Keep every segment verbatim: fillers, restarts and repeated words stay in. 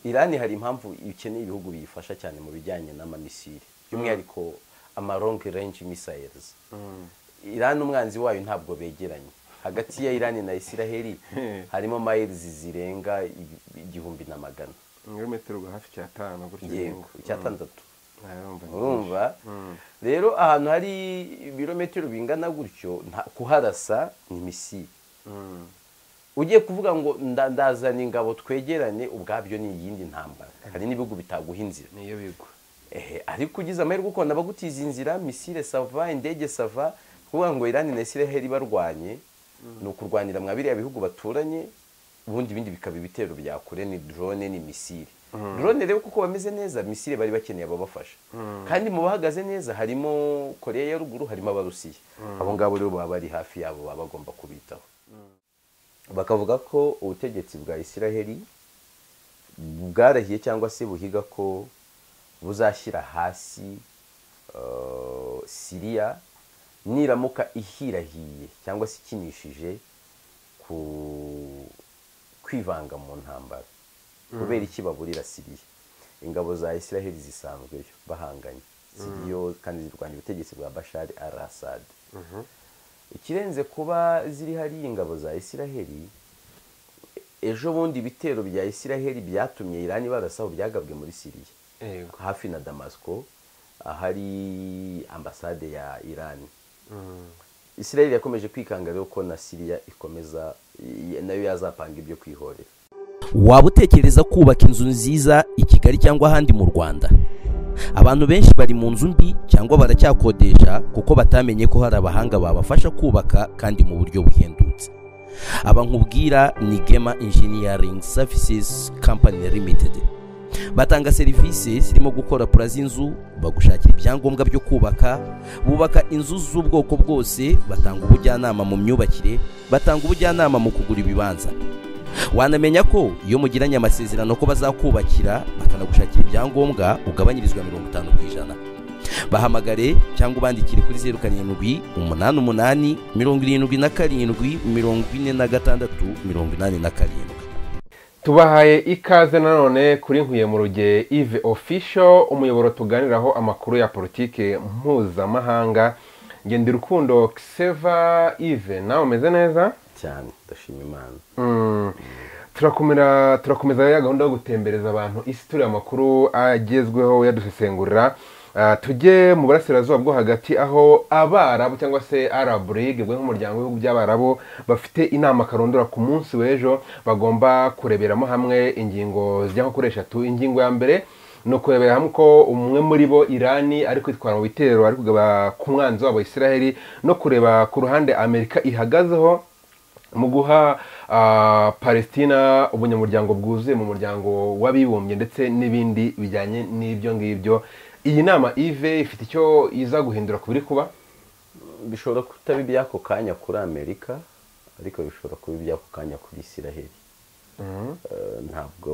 Irani hari impamvu ikeneye ibihugu biyifasha cyane mu bijyanye n'amamisiri by'umwihariko ama long range missiles. Irani umwanzi wayo ntabwo begeranye. Hagati ya Irani na Isiraheli harimo miles zirenga igihumbi na magana. Kilometero hafi cyatanu gutyo. Yego, cyatandatu. Urumva? Rero ahantu hari ibirometero bingana gutyo kuharasa ni misiri. Ugiye kuvuga ngo ndazana ingabo twegerane ubwabyo ni yindi ntambara. Hari n'ibihugu bitaguha inzira. Niyo bigo. Eh, ariko ugize amahirwe uko nabagutiza inzira misile sava indege sava kuvuga ngo Irani na Isiraheli barwanye no kurwanira mwabiri ya bihugu baturanye ubundi bindi bikaba ibitero bya kure ni drone ni misile. Drone rero kuko bameze neza misile bari bakeneye ababafasha. Kandi mu bahagaze neza harimo Korea ya ruguru harimo abarusiya. Abo ngabo rero baba bari hafi yabo baba bagomba kubitaho. Bakavuga ko ubutegetsi bwa Isiraheli bwarahiye cyangwa se buhiga ko buzashyira hasi uh, Syria niramuka ihirahiye cyangwa se ikinishije ku kwivanga mu ntambara. Kubera iki baburira Syria? Ingabo za Isiraheli zisanzwe bahanganye. Syria kandi zirwanya ubutegetsi bwa Bashar al-Assad. Ikirenze kuba ziri hari ingabo za Isiraheli, ejo bundi bitero bya Isiraheli byatumye Irani barasaho byagabwe muri Syria. Yego. Hafi na Damasco ahari ambasade ya Irani. Isiraheli yakomeje kwikanga rero ko na Syria ikomeza nayo yazapanga ibyo kwihorera. Waba utekereza kubaka inzu nziza i Kigali cyangwa ahandi mu Rwanda? Abantu benshi bari mu nzu mbi cyangwa baracyakodesha kuko batamenye ko hari abahanga babafasha kubaka kandi mu buryo buhendutse. Aba nkubwira ni Gema Engineering Services Company Limited. Batanga serivisi zirimo gukora pura z'inzu, bagushakira ibyangombwa byo kubaka, bubaka inzu z'ubwoko bwose, batanga ubujyanama mu myubakire, batanga ubujyanama mu kugura ibibanza. Wanamenya ko iyo mugiranye amasezerano ko bazakubakira bakanagushakira ibyangombwa ugabanyirizwa mirongo itanu ku ijana. Bahamagare cyangwa ubandikire kuri zeru karindwi umunani umunani mirongo irindwi na karindwi mirongo ine na gatandatu mirongo inani na karindwi. Tubahaye ikaze nanone kuri Nkuye mu Ruge Yves Official, umuyoboro tuganiraho amakuru ya politike mpuzamahanga. Ngende Rukundo Xeva Yves, nawe umeze neza? Cyane ndashima Imana. Mm. Turakomera turakomeza ya gahunda yo gutembereza abantu isi turi amakuru agezweho yadusesengurira. Uh, tujye mu burasirazuba bwo hagati aho abarabu cyangwa se Arab League bwo nk'umuryango w'ibihugu by'abarabu bafite inama karondora ku munsi w'ejo bagomba kureberamo hamwe ingingo zijya kuri eshatu. Ingingo ya mbere no kurebera hamwe ko umwe muri bo Irani ari kwitwara mu bitero ari kugaba ku mwanzi wabo Isiraheli no kureba ku ruhande Amerika ihagazeho mu guha uh, Palestina ubunyamuryango bwuzuye mu muryango w'abibumbye ndetse n'ibindi bijyanye n'ibyo ngibyo. Iyi nama Yves ifite icyo iza guhindura kubiri kuba? Bishobora kutaba ibyako kanya kuri Amerika ariko bishobora kuba ibyako kanya kuri Isiraheli. Mm. Uh, ntabwo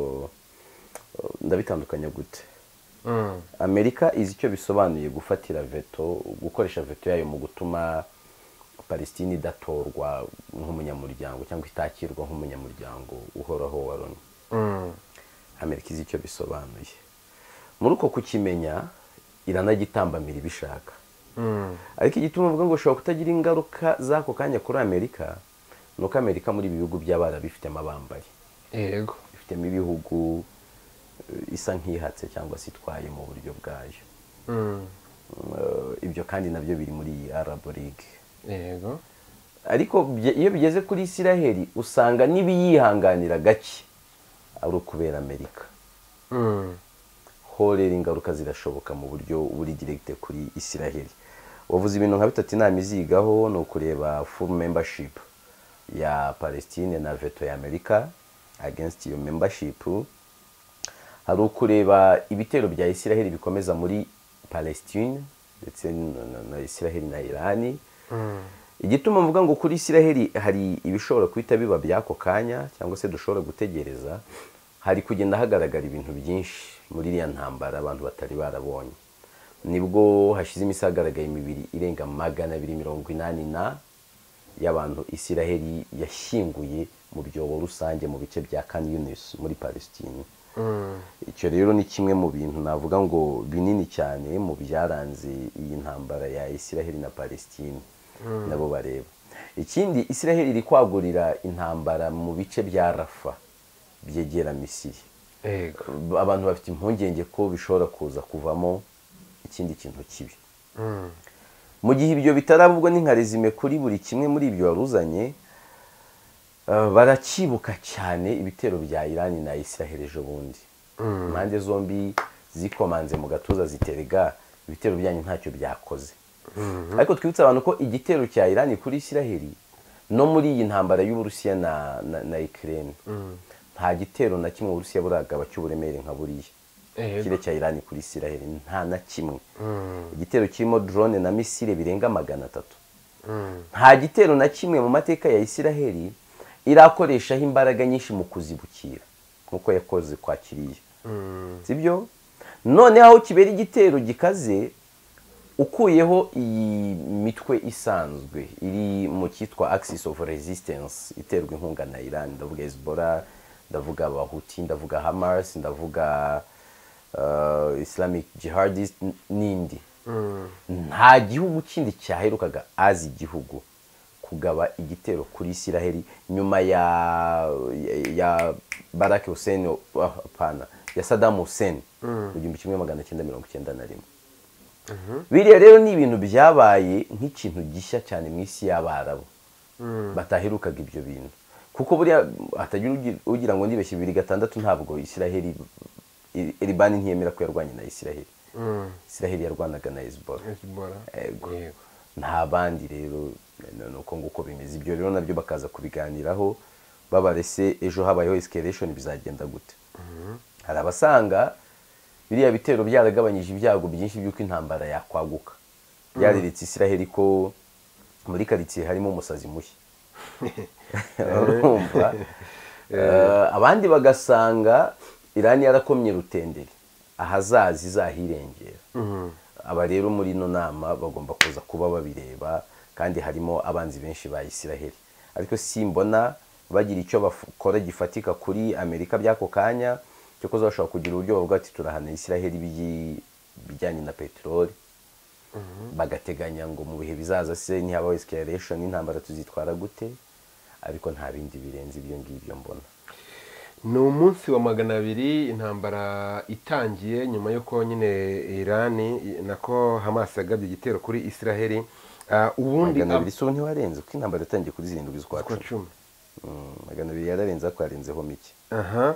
uh, ndabitandukanya gute. Mm. Amerika izi icyo bisobanuye gufatira veto, gukoresha veto yayo mu gutuma Palestine idatorwa nk'umunyamuryango cyangwa itakirwa nk'umunyamuryango uhoraho wa Loni. Mm. Amerika izi icyo bisobanuye. Muri uko kukimenya iranagitambamira ibishaka. Mm. Ariko igituma uvuga ngo ushobora kutagira ingaruka zako kanya kuri Amerika nuko Amerika muri ibihugu by'abara bifite amabambari. Yego. Bifitemo ibihugu isa nk'ihatse cyangwa se itwaye mu buryo bwayo. Mm. Uh, ibyo kandi nabyo biri muri Arab League. Yego. Ariko iyo bigeze kuri Isiraheli usanga nibiyihanganira gake ari ukubera Amerika. Mm. Horera ingaruka zirashoboka mu buryo buri direct kuri Isiraheli. Wavuze ibintu nka bitatu inama izigaho no kureba full membership ya Palestine na veto ya Amerika against your membership. Hari ukureba ibitero bya Isiraheli bikomeza muri Palestine ndetse na Isiraheli na Irani. Mm. Igituma mvuga ngo kuri Isiraheli hari ibishobora kwita biba byako kanya cyangwa se dushobora gutegereza, hari kugenda hagaragara ibintu byinshi muri iriya ntambara abantu batari barabonye. Nibwo hashize imisi hagaragaye imibiri irenga magana abiri mirongo inani na y'abantu Isiraheli yashyinguye mu byobo rusange mu bice bya Khan Yunis muri Palestine. icyo rero ni kimwe mu bintu navuga ngo binini cyane mu byaranze iyi ntambara ya Israel na Palestine nabo bareba. Ikindi, Israel iri kwagurira intambara mu bice bya Rafa byegera Misiri. Abantu bafite impungenge ko bishobora kuza kuvamo ikindi kintu kibi. Mu gihe ibyo bitarabubwo ni nka resume kuri buri kimwe muri ibyo waruzanye, barakibuka cyane ibitero bya Iran na Israel ejo bundi. Impande zombi zikomanze mu gatuza ziterega ibitero byanyu ntacyo byakoze. Ariko twibutsa abantu ko igitero cya Iran kuri Israel no muri iyi ntambara y'Uburusiya na na, na Ukraine nta gitero na kimwe Uburusiya buragaba cy'uburemere nka buriya kire cya Iran kuri Israel, nta na kimwe. Igitero kirimo drone na misile birenga magana atatu. Nta gitero na kimwe mu mateka ya Israel irakoreshaho imbaraga nyinshi mu kuzibukira nkuko yakoze kwa kiriya. Sibyo? None aho kibera igitero gikaze, ukuyeho iyi mitwe isanzwe iri mu cyitwa Axis of Resistance iterwa inkunga na Iran, ndavuga Hezbollah, ndavuga Abahuti, ndavuga Hamas, ndavuga uh, Islamic Jihadist n'indi. Nta gihugu kindi cyaherukaga azi igihugu kugaba igitero kuri Israel nyuma ya ya Barack Hussein pana ya Saddam Hussein mu gihumbi kimwe magana cyenda mirongo icyenda na rimwe. Biriya rero ni ibintu byabaye nk'ikintu gishya cyane mu isi y'Abarabu bataherukaga ibyo bintu, kuko buriya hatagira ugira ngo nibeshye bibiri gatandatu ntabwo Israel Iran ntiyemera ko yarwanye na Israel. Israel yarwanaga na Hezbollah. Ego. Nta bandi rero nuko nguko bimeze. Ibyo rero nabyo bakaza kubiganiraho babarese ejo habayeho escalation bizagenda gute. Hari abasanga biriya bitero byaragabanyije ibyago byinshi by'uko intambara yakwaguka. Byareretse Israel ko muri karitsiye harimo umusazi mushya. Urumva? Abandi bagasanga Iran yarakomye rutenderi ahazazi zahirengera. Aba rero muri ino nama bagomba kuza kuba babireba, kandi harimo abanzi benshi ba Israel. Ariko simbona bagira icyo bakora gifatika kuri Amerika byako kanya cyo kuzashaka kugira uburyo bavuga ati turahana Israel bijyanye na petrol. Bagateganya ngo mu bihe bizaza se ni haba escalation n'intambara tuzitwara gute, ariko nta bindi birenze ibyo ngibyo mbona. Ni umunsi wa magana abiri intambara itangiye nyuma yuko nyine Iran nako Hamas yagabye igitero kuri Israel. Ubundi magana abiri so ntiwarenze ko intambara itangiye kuri zirindwi z'ukwa cumi. Magana abiri yararenze akwarenzeho mike. Aha.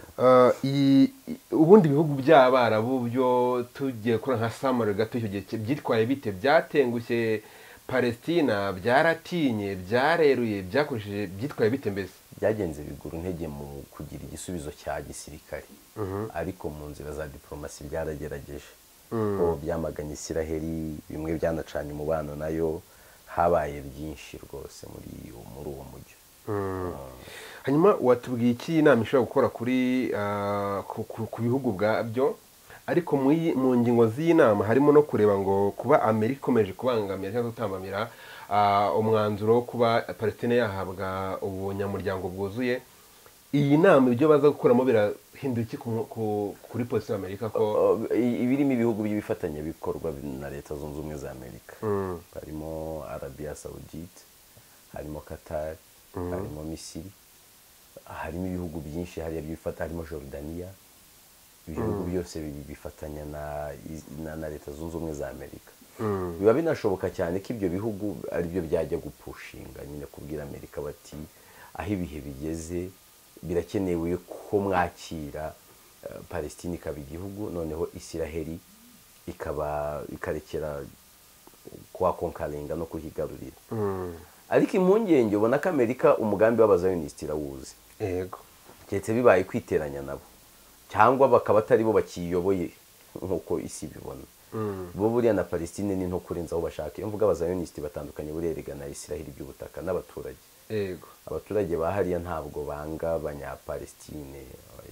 Ubundi bihugu by'Abarabu byo tugiye kuri nka Samar gato icyo gihe byitwaye bite, byatengushye Palestina, byaratinye, byareruye, byakoresheje, byitwaye bite mbese? Byagenze bigura intege mu kugira igisubizo cya gisirikare. Ariko mu nzira za diplomasi byaragerageje. Ko byamaganye Israel, bimwe byanacanye umubano nayo, habaye byinshi rwose muri muri uwo mujyi. Hanyuma watubwiye iki inama ishobora gukora kuri ku bihugu bwabyo, ariko mu ngingo z'iyi nama harimo no kureba ngo kuba Amerika ikomeje kubangamira cyangwa gutambamira umwanzuro wo kuba Palestine yahabwa ubunyamuryango bwuzuye. Iyi nama ibyo baza gukuramo birahindura iki kuri position Amerika? Ko ibirimo ibihugu by'ibifatanya bikorwa na Leta Zunze Ubumwe za Amerika, harimo Arabia Saudite, harimo Qatar, harimo Misiri, harimo ibihugu byinshi hariya byifata, harimo Jordania. Ibihugu byose bifatanya na na Leta Zunze Ubumwe za Amerika. Biba binashoboka cyane ko ibyo bihugu ari byo byajya gupushinga nyine kubwira Amerika bati aho ibihe bigeze birakenewe ko mwakira Palestine ikaba igihugu, noneho Israel ikaba ikarekera kwa konkarenga no kuhigarurira. Ariko impungenge ubona ko Amerika umugambi w'abazayonisti rawuzi. Yego. Cyetse bibaye kwiteranya nabo, cyangwa bakaba atari bo bakiyoboye nkuko isi bibona. Bo buriya na Palestine ni nto kurenza aho bashaka. Iyo mvuga abazayonisti batandukanye burerega na Israel by'ubutaka n'abaturage. Yego. Abaturage bahariya ntabwo banga abanya-Palestine,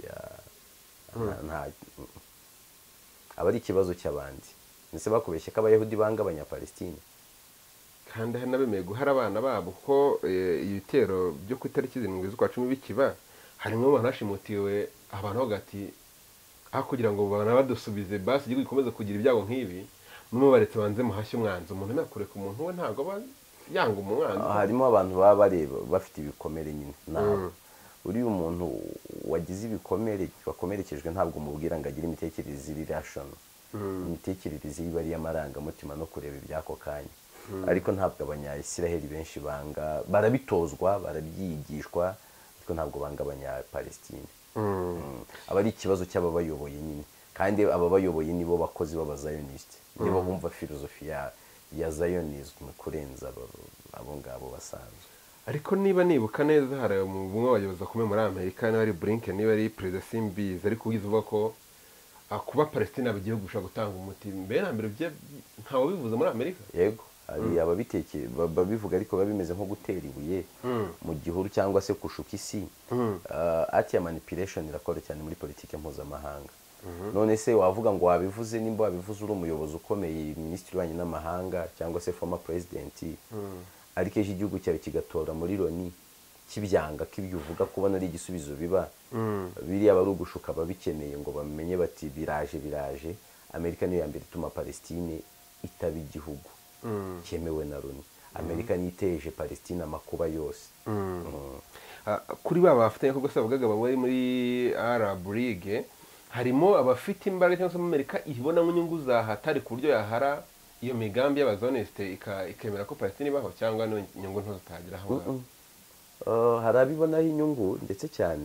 nta abari ikibazo cy'abandi. Nise bakubeshye ko abayahudi banga abanya-Palestine. Kandi hari n'abemeye guhara abana babo ko ibitero byo ku itariki zirindwi z'ukwa cumi bikiba harimo abantu bashimutiwe abantu bavuga ati aho kugira ngo banabadusubize basi igihugu gikomeze kugira ibyago nk'ibi mumubaretse banze muhashye umwanzi umuntu nakureka umuntu we ntabwo aba yanga umwanzi. harimo abantu baba bareba bafite ibikomere nyine nawe uriya umuntu wagize ibikomere bakomerekejwe ntabwo umubwira ngo agire imitekerereze iri rational, imitekerereze yiba ari y'amarangamutima no kureba iby'ako kanya. ariko ntabwo abanyayisiraheli benshi banga, barabitozwa barabyigishwa ariko ntabwo banga abanyapalestine. aba ari ikibazo cy'ababayoboye nyine, kandi ababayoboye nibo bakozi b'abazayonisite, nibo bumva filozofi ya ya zionism kurenza abo ngabo basanzwe. ariko niba nibuka neza hari umwe w'abayobozi bakomeye muri Amerika niba ari Blinken niba ari Perezida Simbizi ariko ugize uvuga ko kuba Palestine aba igihugu gushaka gutanga umuti mbere na mbere bye ntawe bivuze muri Amerika. Yego hari ababitekeye babivuga ariko babimeze nko gutera ibuye mu gihuru cyangwa se kushuka isi. ati ya manipulation irakora cyane muri politike mpuzamahanga. none se wavuga ngo wabivuze nimba wabivuze uri umuyobozi ukomeye, minisitiri w'ububanyi n'amahanga cyangwa se former president, ariko ejo igihugu cyawe kigatora muri Loni kibyanga ko ibyo uvuga kubona ari igisubizo biba biriya bari ugushuka babikeneye ngo bamenye bati biraje biraje. Amerika niyo ya mbere ituma Palestine itaba igihugu cyemewe na Loni. Amerika niteje Palestine amakuba yose. kuri ba bafatanya ko bavugaga bari muri Arab League harimo abafite imbaraga cyangwa se Amerika ibona nk'inyungu zahatari ku buryo yahara iyo migambi y'abazoniste ikemera ko Palestine ibaho cyangwa no inyungu nto zitagira aho. hari abibonaho inyungu ndetse cyane.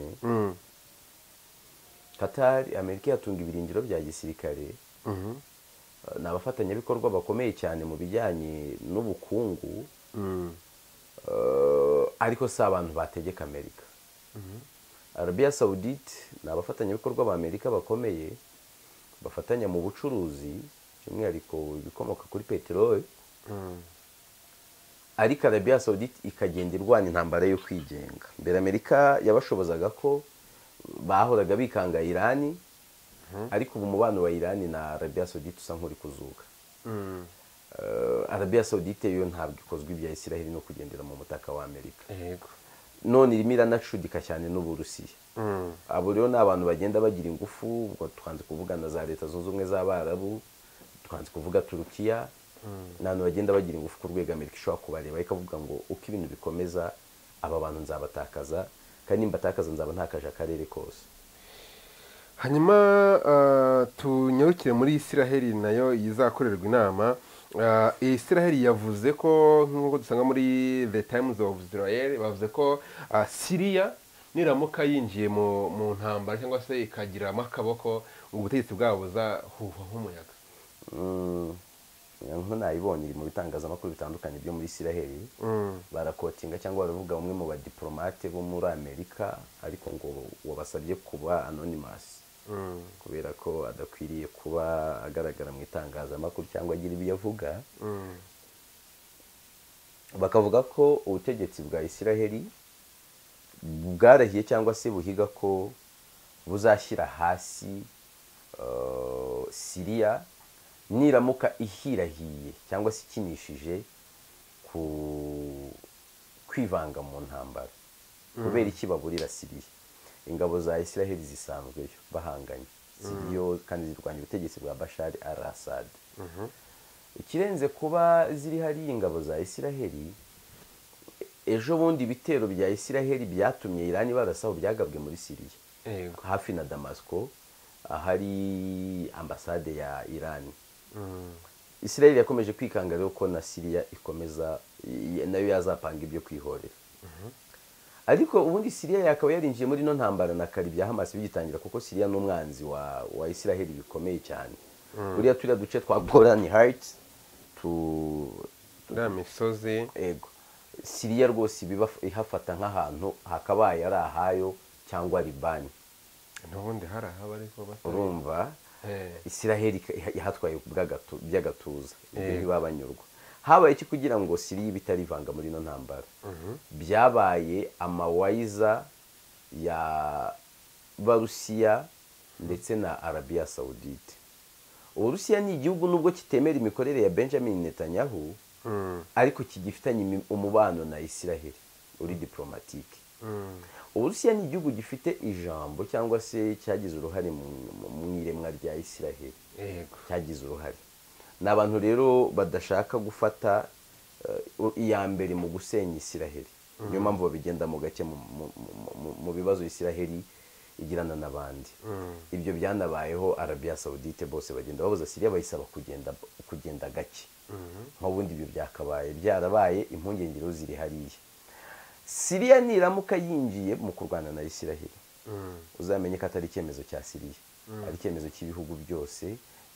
Qatar, Amerika yatunga ibirindiro bya gisirikare. ni abafatanyabikorwa bakomeye cyane mu bijyanye n'ubukungu. ariko si abantu bategeka Amerika. Arabia Saudite ni abafatanyabikorwa ba Amerika bakomeye bafatanya mu bucuruzi by'umwihariko ibikomoka kuri peteroli. ariko Arabia Saudite ikagenda irwana intambara yo kwigenga. mbere Amerika yabashobozaga ko bahoraga bikanga Irani, ariko ubu umubano wa Irani na Arabia Saudite usa nk'uri kuzuka. Arabia Saudite yo ntabwo ikozwe ibya Isiraheli no kugendera mu mutaka wa Amerika. Yego. none irimo iranacudika cyane n'Uburusiya. abo rero ni abantu bagenda bagira ingufu, ubwo twanze kuvuga na za Leta Zunze Ubumwe z'Abarabu, twanze kuvuga Turukiya. n'abantu bagenda bagira ingufu ku rwego Amerika ishobora kubareba ikavuga ngo uko ibintu bikomeza aba bantu nzabatakaza, kandi nimbatakaza nzaba ntakaje akarere kose. hanyuma tunyarukire muri Isiraheli nayo izakorerwa inama. Isiraheli yavuze ko nk'uko dusanga muri The Times of Israel bavuze ko Syria niramuka yinjiye mu mu ntambara cyangwa se ikagiramo akaboko ubutegetsi bwabo buzahuha nk'umuyaga. nko nayibonye mu bitangazamakuru bitandukanye byo muri Isiraheli barakotinga cyangwa baravuga umwe mu badiplomate bo muri Amerika ariko ngo wabasabye kuba anonymous kubera ko adakwiriye kuba agaragara mu itangazamakuru cyangwa agira ibyo avuga. bakavuga ko ubutegetsi bwa Isiraheli bwarahiye cyangwa se buhiga ko buzashyira hasi Syria niramuka ihirahiye cyangwa se ikinishije ku kwivanga mu ntambara. kubera iki baburira Syria? ingabo za Isiraheli zisanzwe bahanganye Syria kandi zirwanya ubutegetsi bwa Bashar al-Assad. ikirenze kuba ziri hari ingabo za Isiraheli, ejo bundi ibitero bya Isiraheli byatumye Irani barasaho byagabwe muri Syria hafi na Damasco ahari ambasade ya Irani. Isiraheli yakomeje kwikanga rero ko na Syria ikomeza nayo yazapanga ibyo kwihorera. ariko ubundi Syria yakaba yarinjiye muri no ntambara na kari bya Hamas bigitangira, kuko Syria n'umwanzi wa wa Isiraheli bikomeye cyane. Uriya turiya duce twa Golan Heights tu ya misozi. ego Syria rwose biba ihafata nk'ahantu hakabaye ari ahayo cyangwa Libani. n'ubundi hari ahaba ariko basa urumva Isiraheli ihatwaye by'agatuza ibyo ntibabanyurwa. habaye iki kugira ngo Syria bitarivanga muri no ntambara? byabaye amawayiza ya Barusiya ndetse na Arabia Saudite. Uburusiya ni igihugu nubwo kitemera imikorere ya Benjamin Netanyahu ariko kigifitanye umubano na Isiraheli uri diplomatique. uburusiya ni igihugu gifite ijambo cyangwa se cyagize uruhare mu iremwa rya Isiraheli, cyagize uruhare. Ni abantu rero badashaka gufata iya mbere mu gusenya Isiraheli, niyo mpamvu babigendamo gake mu bibazo Isiraheli igirana n'abandi. Ibyo byanabayeho Arabia Saudite, bose bagenda babuza Syria, bayisaba kugenda kugenda gake. Nk'ubundi ibyo byakabaye byarabaye, impungengero ziri hariya. Syria niramuka yinjiye mu kurwana na Isiraheli, uzamenye ko atari icyemezo cya Syria, ari icyemezo cy'ibihugu byose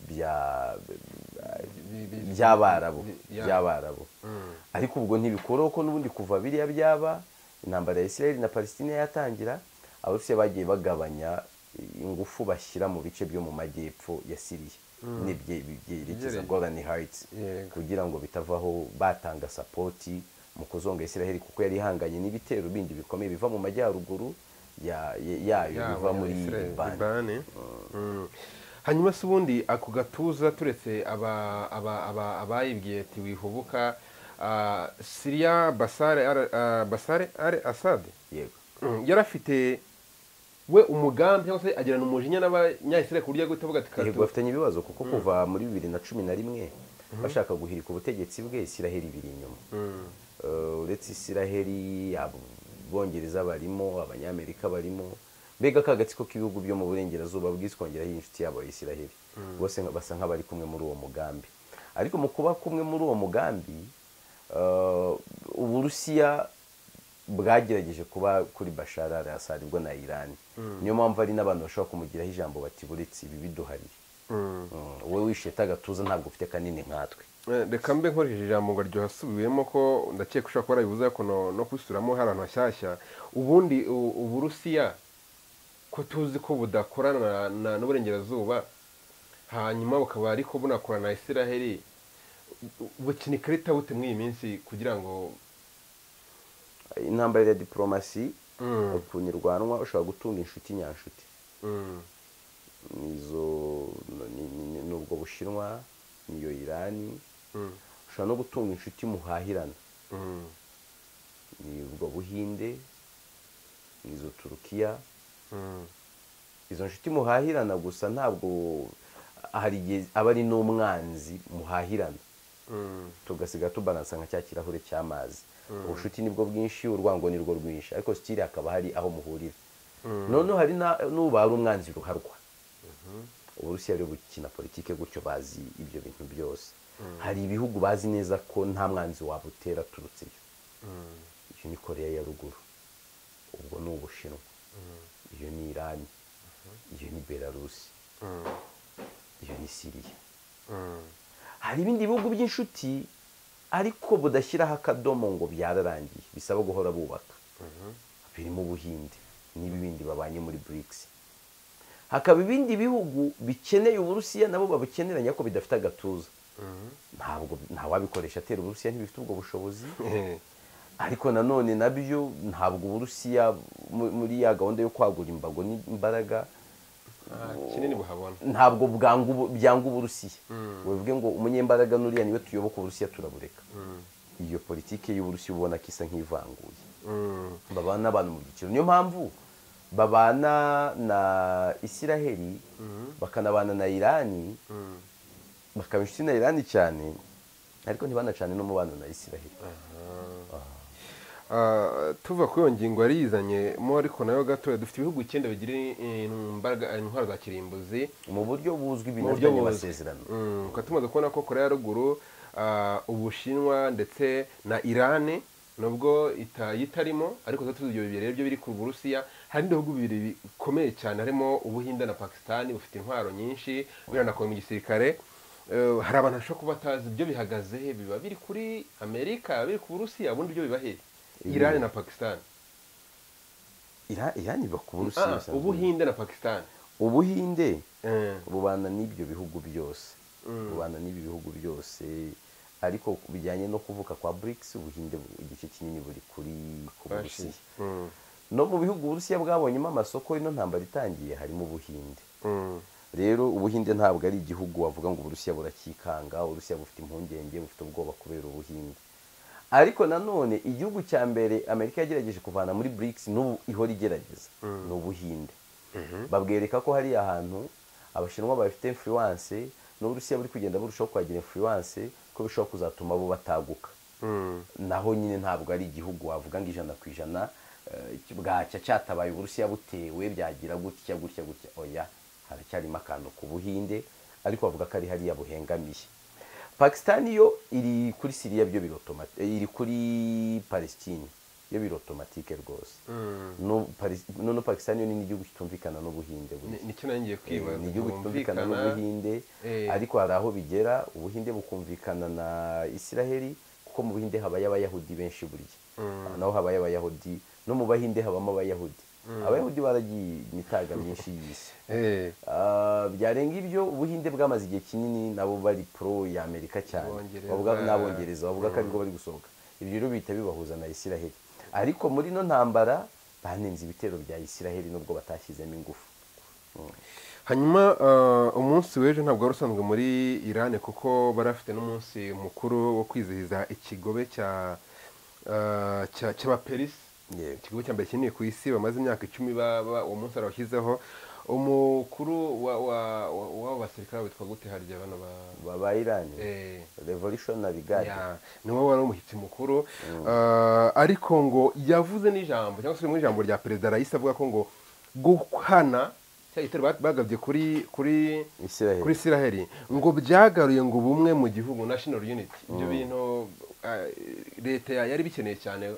by'abarabu by'abarabu. Ariko ubwo ntibikuraho ko n'ubundi kuva biriya byaba intambara ya Isiraheli na Palestine yatangira, Abarusiya bagiye bagabanya ingufu bashyira mu bice byo mu majyepfo ya Syria n'ibyerekeza Golan Heights, kugira ngo bitavaho batanga sapoti mu kuzonga Isiraheli, kuko yari ihanganye n'ibitero bindi bikomeye biva mu majyaruguru yayo biva muri Libani. Hanyuma se ubundi ako gatuza turetse abayibwiye ati wihubuka, Syria Bashar al-Assad yari afite we umugambi cyangwa se agirana umujinya n'abanyayisiraheli ku buryo bwo kuvuga ati yego bafitanye ibibazo, kuko kuva muri bibiri na cumi na rimwe bashaka guhirika ubutegetsi bwe, Isiraheli biri inyuma. Uretse Isiraheli, Abongereza barimo, Abanyamerika barimo, mbega ka gatsiko k'ibihugu byo mu burengerazuba bw'isongeraho inshuti yabo Isiraheli, bose basa nk'abari kumwe muri uwo mugambi. Ariko mu kuba kumwe muri uwo mugambi, Uburusiya bwagerageje kuba kuri Bashar al-Assad bwo na Iran. Niyo mpamvu ari n'abantu bashobora kumugiraho ijambo bati buretse ibi biduhariye, wowe wisheta agatuza ntabwo ufite kanini nkatwe. Reka mbe nkoresheje ijambo ngo ryohasubiyemo ko ndakeka ushobora kuba bivuze ko no kwisubiramo hari ahantu hashyashya. Ubundi Uburusiya ko tuzi ko budakorana n'uburengerazuba, hanyuma bukaba ariko bunakorana na Isiraheli, bukina ikarita bute muri iyi minsi kugira ngo intambara ya diplomasi ukuntu irwanwa? Ushobora gutunga inshuti nyanshuti, nizo n'ubwo Bushinwa, niyo Irani. Ushobora no gutunga inshuti muhahirana, ni ubwo Buhinde, nizo Turukiya. Izo nshuti muhahirana gusa, ntabwo hari igihe aba ari n'umwanzi muhahirana, tugasiga tubalansa nka cya kirahure cy'amazi. Ubushuti nibwo bwinshi, urwango nirwo rwinshi, ariko stili hakaba hari aho muhurira. Noneho hari n'uba ari umwanzi ruharwa. Uburusiya rero bukina politike gutyo, bazi ibyo bintu byose. Hari ibihugu bazi neza ko nta mwanzi wabutera turutseyo. Iyo ni Korea ya ruguru, ubwo ni Ubushinwa, iyo ni Irani, iyo ni Belarusi, iyo ni Syria. Hari ibindi bihugu by'inshuti ariko budashyiraho akadomo ngo byararangiye, bisaba guhora bubaka, birimo Ubuhinde n'ibindi babanye muri BRICS. Hakaba ibindi bihugu bikeneye Uburusiya, nabo babukeneranya ko bidafite agatuza. Ntabwo ntawabikoresha atera Uburusiya, ntibifite ubwo bushobozi. Ariko nanone nabyo ntabwo Uburusiya muri ya gahunda yo kwagura imbago n'imbaraga kinini buhabona, ntabwo byanga Uburusiya. Bivuge ngo umunyembaraga nuriya niwe tuyoboka, Uburusiya turabureka. Iyo politike y'Uburusiya ubona ko isa nk'ivanguye, babana n'abantu mu byiciro. Niyo mpamvu babana na Isiraheli, bakanabana na Irani, bakaba inshuti na Irani cyane, ariko ntibanacane n'umubano na Isiraheli. Tuva kuri iyo ngingo yarizanye mo, ariko nayo gatoya dufite ibihugu icyenda bigira imbaraga intwaro za kirimbuzi mu buryo buzwi, binyuranye n'amasezerano. Ukaba tumaze kubona ko Korea ya ruguru, Ubushinwa ndetse na Irani nubwo itarimo, ariko tuzi ibyo bibiri rero biri ku Burusiya. Hari ibihugu bibiri bikomeye cyane, harimo Ubuhinde na Pakistan, bufite intwaro nyinshi, biranakomeye mu gisirikare. Hari abantu bashobora kuba batazi ibyo bihagaze, biba biri kuri Amerika, biri ku Burusiya, ubundi byo biba he? Irani na Pakistan. Irani biba ku Burusiya. Ubuhinde na Pakistan. Ubuhinde bubana n'ibyo bihugu byose, bubana n'ibi bihugu byose, ariko bijyanye no kuvuka kwa BRICS, Ubuhinde igice kinini buri kuri ku Burusiya. No mu bihugu Uburusiya bwabonyemo amasoko, ino ntambara itangiye harimo Ubuhinde. Rero Ubuhinde ntabwo ari igihugu wavuga ngo Uburusiya burakikanga, Uburusiya bufite impungenge, bufite ubwoba kubera Ubuhinde. ariko nanone igihugu cya mbere Amerika yagerageje kuvana muri BRICS n'ubu ihora igerageza ni Ubuhinde. Babwereka ko hari ahantu Abashinwa bafite influence n'Uburusiya buri kugenda burushaho kwagira influence ko bishobora kuzatuma bo bataguka. Naho nyine ntabwo ari igihugu wavuga ngo ijana ku ijana bwacya cyatabaye Uburusiya butewe byagira gutya gutya gutya, oya, haracyarimo akantu ku Buhinde, ariko bavuga ko ari hariya buhengamiye. Pakistan yo iri kuri Syria byo birotomatike, iri kuri Palestine yo birotomatike rwose. No no Pakistan yo ni igihugu kitumvikana n'Ubuhinde. Nicyo nangiye kwibaza, ni igihugu kitumvikana n'Ubuhinde, ariko hari aho bigera Ubuhinde bukumvikana na Israeli, kuko mu Buhinde habaye Abayahudi benshi burya. Naho habaye Abayahudi, no mu Bahinde habamo Abayahudi. Abayahudi baragiye imitaga myinshi y'isi. Byarenga ibyo Ubuhinde bwamaze igihe kinini nabo bari pro ya Amerika cyane, bavuga n'Abongereza, bavuga ko ariko bari gusohoka. Ibyo rero bihita bibahuza na Israeli, ariko muri no ntambara banenze ibitero bya Israeli nubwo batashyizemo ingufu. Hanyuma umunsi w'ejo ntabwo wari usanzwe muri Iran, kuko barafite n'umunsi mukuru wo kwizihiza ikigobe cya cy'Abaperisi, ikigo cya mbere kinini ku isi, bamaze imyaka icumi uwo munsi barawushyizeho. Umukuru w'abasirikare witwa gute harya bano ba Iran, Revolutionary Guard, ni wowe wari umushyitsi mukuru. Ariko ngo yavuze n'ijambo, cyangwa se mu ijambo rya perezida Raisi avuga ko ngo guhana cya gitero bagabye kuri kuri kuri Israeli ngo byagaruye ngo ubumwe mu gihugu, national unity. Ibyo bintu leta yari bikeneye cyane.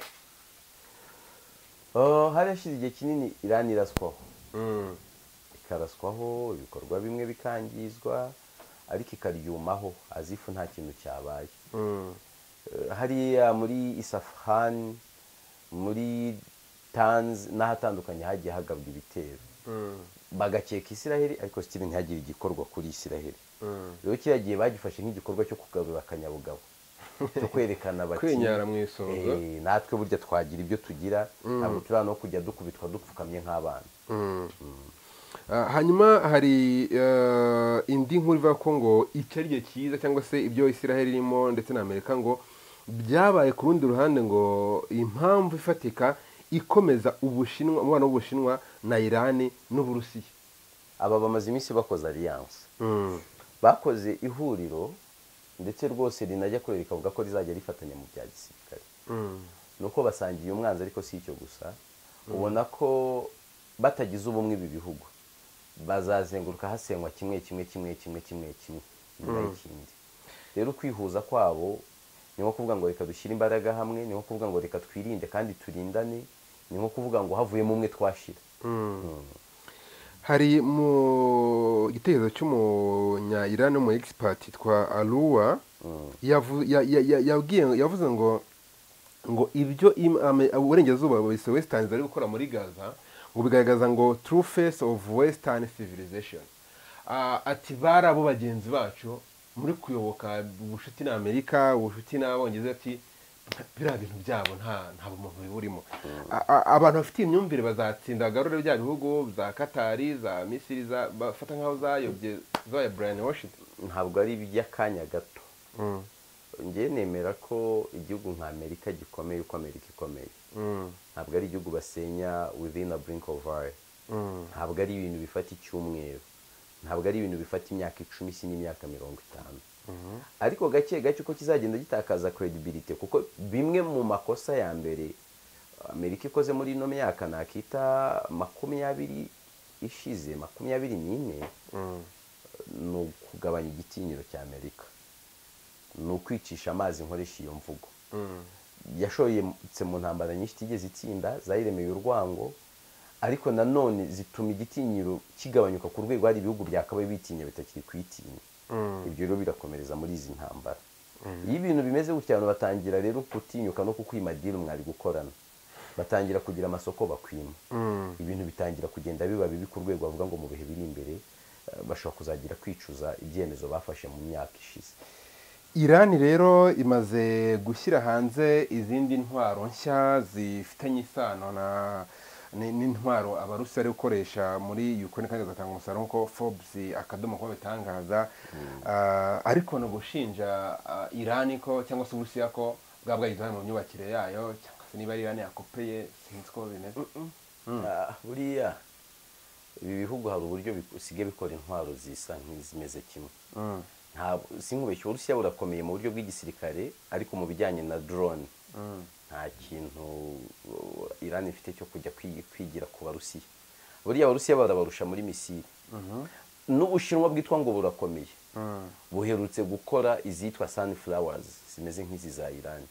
Hari hashize igihe kinini Iran iraswaho, ikaraswaho, ibikorwa bimwe bikangizwa, ariko ikaryumaho azifu nta kintu cyabaye. Hariya muri Isfahan, muri Tanz n'ahatandukanye hagiye hagabwa ibitero, bagakeka Israeli, ariko still ntihagire igikorwa kuri Israeli. Rero kiriya gihe bagifashe nk'igikorwa cyo kugarura akanyabugabo, cyo kwerekana bati kwinyara mu isonga, natwe burya twagira ibyo tugira, ntabwo turana no kujya dukubitwa dupfukamye nk'abana. Hanyuma hari indi nkuru ivuga ko ngo icyo ari gihe cyiza, cyangwa se ibyo Israeli irimo ndetse na Amerika ngo byabaye ku rundi ruhande ngo impamvu ifatika ikomeza Ubushinwa, umubano w'Ubushinwa na Iran n'Uburusiya. Aba bamaze iminsi bakoze alliance, bakoze ihuriro, ndetse rwose rinajya kure rikavuga ko rizajya rifatanya mu bya gisirikare. Nuko basangiye umwanzi, ariko si icyo gusa. Ubona ko batagize ubumwe ibi bihugu bazazenguruka hasenywa kimwe kimwe kimwe kimwe kimwe kimwe nyuma y'ikindi. Rero kwihuza kwabo ni nko kuvuga ngo reka dushyire imbaraga hamwe, ni nko kuvuga ngo reka twirinde kandi turindane, ni nko kuvuga ngo havuyemo umwe twashira. Hari mu gitekerezo cy'umunya Iran mu expert twa Alua yavuze ngo ngo ibyo uburengerazuba bise Western ari gukora muri Gaza ngo bigaragaza ngo true face of Western civilization. Ati bari abo bagenzi bacu muri kuyoboka ubucuti na Amerika, ubucuti n'Abongereza, ati biriya bintu byabo nta nta muntu biburimo. Abantu bafite imyumvire bazatsinda garure bya bihugu za Katari, za Misiri, bafata nkaho zayobye za Brian Washington. Ntabwo ari iby'akanya gato. Ngiye nemera ko igihugu nka Amerika gikomeye, uko Amerika ikomeye, ntabwo ari igihugu basenya within a blink of eye. Ntabwo ari ibintu bifata icyumweru, ntabwo ari ibintu bifata imyaka icumi si n'imyaka mirongo itanu. Ariko gake gake uko kizagenda gitakaza credibility, kuko bimwe mu makosa ya mbere Amerika ikoze muri ino myaka nakita makumyabiri ishize, makumyabiri n'ine, ni ukugabanya igitinyiro cya Amerika, ni ukwicisha amazi nkoresha iyo mvugo. Yashoye mu ntambara nyinshi tigeze itsinda, zayiremeye urwango, ariko nanone zituma igitinyiro kigabanyuka ku rwego hari ibihugu byakabaye bitinya bitakiri kwitinya. Ibyo rero birakomereza muri izi ntambara. Iyo ibintu bimeze gutya, abantu batangira rero kutinyuka no kukwima deal mwari gukorana, batangira kugira amasoko bakwima. Ibintu bitangira kugenda biba bibi ku rwego bavuga ngo mu bihe biri imbere bashobora kuzagira kwicuza ibyemezo bafashe mu myaka ishize. Iran rero imaze gushyira hanze izindi ntwaro nshya zifitanye isano na n'intwaro Abarusiya ari gukoresha muri Ukraine, kandi agatanga umusaruro nk'uko Forbes akadomo ko bitangaza. Ariko no gushinja Iran ko cyangwa se Uburusiya ko bwa bwagize mu myubakire yayo cyangwa se niba ari Iran yakopeye sinzi ko bimeze. Ah, buriya ibi bihugu hari uburyo bisigaye bikora intwaro zisa nk'izimeze kimwe. Ntabwo sinkubeshye Uburusiya burakomeye mu buryo bw'igisirikare ariko mu bijyanye na drone nta kintu Iran ifite cyo kujya kwigira ku Barusiya. Buriya Abarusiya barabarusha muri misile. N'Ubushinwa bwitwa ngo burakomeye buherutse gukora izitwa sunflowers zimeze nk'izi za Iran.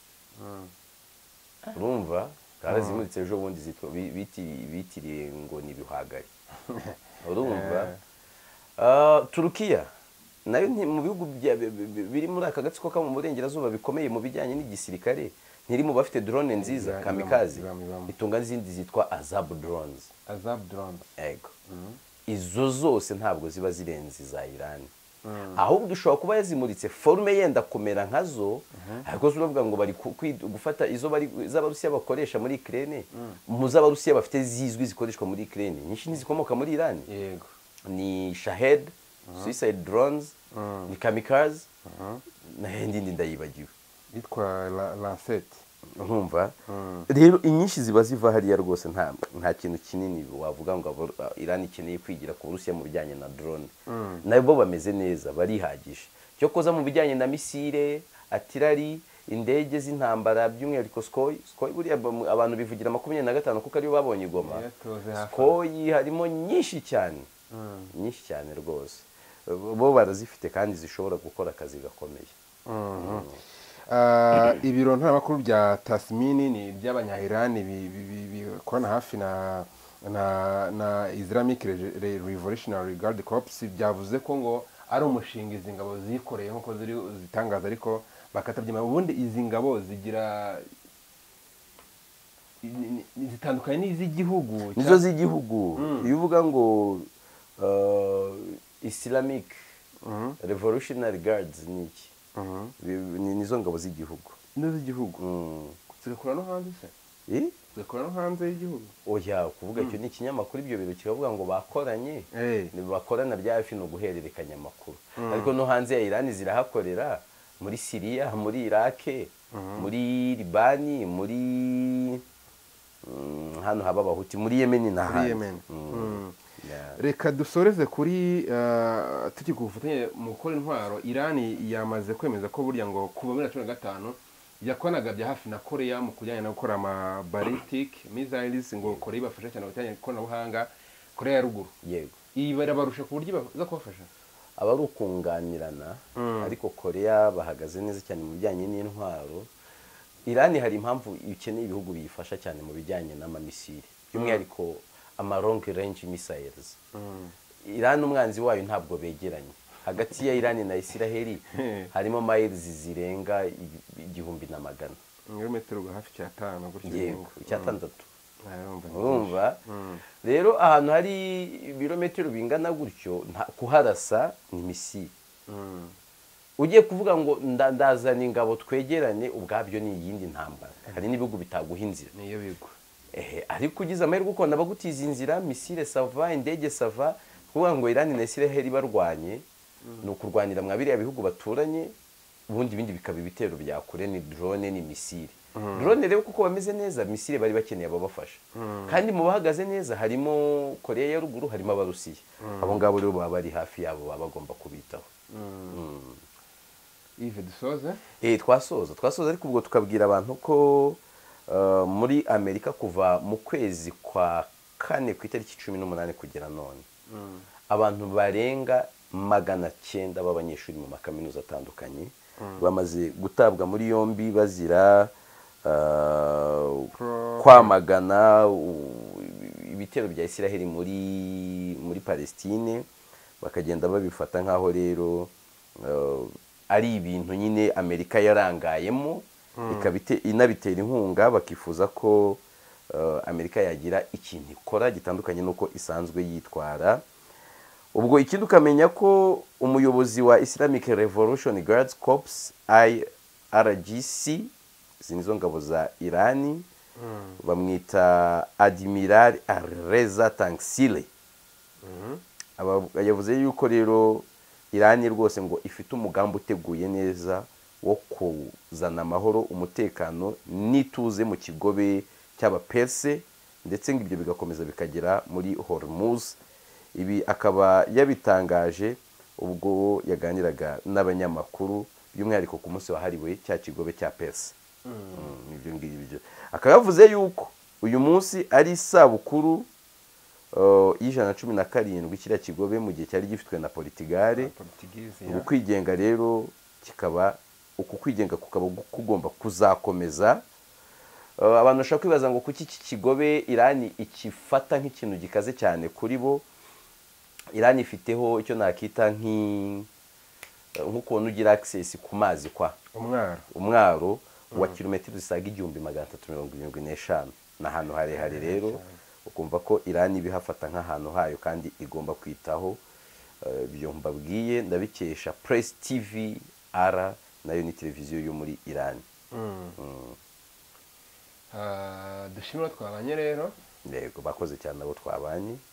Urumva karazimuritse ejo bundi zitwa bitiriye ngo ni bihagari. Urumva Turukiya nayo mu bihugu biri muri aka gatsiko ka mu burengerazuba bikomeye mu bijyanye n'igisirikare ntiri mu bafite drone nziza kamikaze itunga n'izindi zitwa Azab drones. Azab drones ego izo zose ntabwo ziba zirenze za Iran. Ahubwo ushobora kuba yazimuritse forme yenda kumera nkazo ariko zuravuga ngo bari gufata izo bari z'Abarusiya bakoresha muri Ukraine mu z'Abarusiya bafite zizwi zikoreshwa muri Ukraine nyinshi nizikomoka muri Iran. Yego Ni Shahed suicide drones ni kamikaze na hindi ndayibagiwe bitwa Lancet. Nkumva rero inyinshi ziba ziva hariya rwose nta nta kintu kinini wavuga ngo Iran ikeneye kwigira ku Burusiya mu bijyanye na drone. Nabo bameze neza barihagije cyo koza mu bijyanye na misile atirari indege z'intambara by'umwihariko Skoy. Skoy buriya abantu bivugira makumyabiri na gatanu kuko ariyo babonye igoma. Skoy harimo nyinshi cyane nyinshi cyane rwose bo barazifite kandi zishobora gukora akazi gakomeye. Ibiro ntaramakuru bya Tasmini ni iby'Abanya-Iran bikorana hafi na na na Islamic Revolutionary Guard Corps byavuze ko ngo ari umushinga izi ngabo zikoreye nkuko ziri zitangaza ariko bakatabyema. Ubundi izi ngabo zigira zitandukanye n'iz'igihugu nizo z'igihugu. Iyo uvuga ngo Islamic Revolutionary Guards ni iki nizo ngabo z'igihugu nizo z'igihugu zigakora no hanze se eh zigakora no hanze y'igihugu. Oya kuvuga icyo ni ikinyamakuru ibyo biro kiravuga ngo bakoranye ni bakorana bya hafi no guhererekanya amakuru ariko no hanze ya Iran zirahakorera muri Syria muri Iraq muri Libani muri hano haba Abahuti muri Yemen na Yemen. Reka dusoreze kuri tuki kufatanya mu gukora intwaro. Iran yamaze kwemeza ko burya ngo kuva muri cumi na gatanu yakonaga bya hafi na Korea mu kujyana no gukora ama ballistic missiles ngo Korea ibafasha cyane gutanya ikoranabuhanga Korea ya ruguru. Yego iyi barabarusha ku buryo baza kubafasha aba rukunganirana ariko Korea bahagaze neza cyane mu bijyanye n'intwaro. Iran hari impamvu ikeneye ibihugu biyifasha cyane mu bijyanye n'amamisiri by'umwihariko ama long range missiles. Iran umwanzi wayo ntabwo begeranye hagati ya Iran na Israel harimo miles zirenga igihumbi na magana kilometero hafi cyatanu gutyo yego cyatandatu. Urumva rero ahantu hari ibirometero bingana gutyo kuharasa ni misile. Ugiye kuvuga ngo ndazana ingabo twegerane ubwabyo ni iyindi ntambara. Hari n'ibihugu bitaguha inzira niyo bigo ehe ariko ugize amahirwe uko nabagutiza inzira misile sava indege sava kuvuga ngo Iran na Israel barwanye no kurwanira mwabiri ya bihugu baturanye ubundi bindi bikaba ibitero bya kure ni drone ni misile. Drone rero kuko bameze neza misile bari bakeneye ababafasha kandi mu bahagaze neza harimo Korea ya ruguru harimo Abarusiya. Abo ngabo rero baba bari hafi yabo baba bagomba kubitaho. Ive dusoza eh twasoza twasoza ariko ubwo tukabwira abantu ko muri Amerika kuva mu kwezi kwa kane ku itariki cumi n'umunani kugera none abantu barenga magana cyenda b'abanyeshuri mu makaminuza atandukanye bamaze gutabwa muri yombi bazira kwamagana ibitero bya Israel muri muri Palestine bakagenda babifata nkaho rero ari ibintu nyine Amerika yarangayemo ikabite inabitera inkunga bakifuza ko Amerika yagira ikintu ikora gitandukanye nuko isanzwe yitwara. Ubwo ikindi ukamenya ko umuyobozi wa Islamic Revolution Guards Corps I R G C zinizo ngabo za Iran bamwita Admiral Reza Tangsile. Aba yavuze yuko rero Iran rwose ngo ifite umugambi uteguye neza wo kuzana amahoro umutekano n'ituze mu kigobe cy'abaperse ndetse ngo ibyo bigakomeza bikagera muri Hormuz. Ibi akaba yabitangaje ubwo yaganiraga n'abanyamakuru by'umwihariko ku munsi wahariwe cya kigobe cya Perse. Mm. Ibyo ngibyo akaba yavuze yuko uyu munsi ari isabukuru uh, y'ijana na cumi na karindwi kiriya kigobe mu gihe cyari gifitwe na Portugal. Uku kwigenga rero kikaba uku kwigenga kukaba kugomba kuzakomeza. Uh, abantu bashaka kwibaza ngo kuki iki kigobe Irani ikifata nk'ikintu gikaze cyane kuri bo. Irani ifiteho icyo nakita nk'i nk'ukuntu ugira access ku mazi kwa umwaro umwaro wa kilometero zisaga igihumbi magana atatu mirongo irindwi n'eshanu n'ahantu harehare. Rero ukumva ko Irani ibihafata nk'ahantu hayo kandi igomba kwitaho. Ibyo mbabwiye ndabikesha Press T V R, nayo ni televiziyo yo muri Irani. dushimira twabanye rero. Yego bakoze cyane abo twabanye.